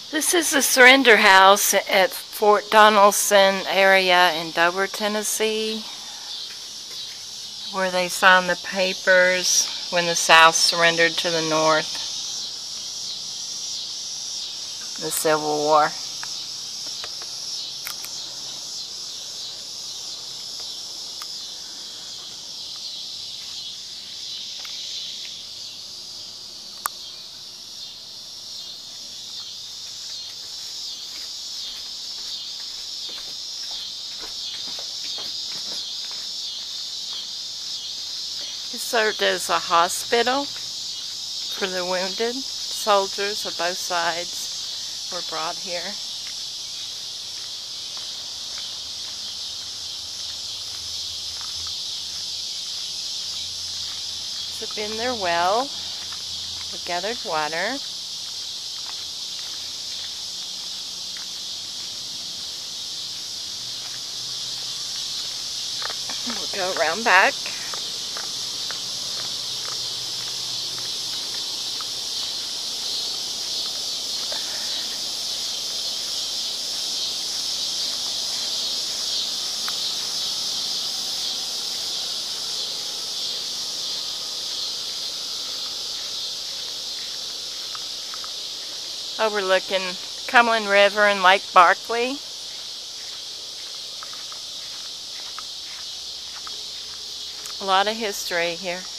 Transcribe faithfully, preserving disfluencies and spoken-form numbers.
This is the surrender house at Fort Donelson area in Dover, Tennessee, where they signed the papers when the South surrendered to the North in the Civil War. It served as a hospital for the wounded. Soldiers of both sides were brought here. This had been their well. They gathered water. We'll go around back. Overlooking Cumberland River and Lake Barkley. A lot of history here.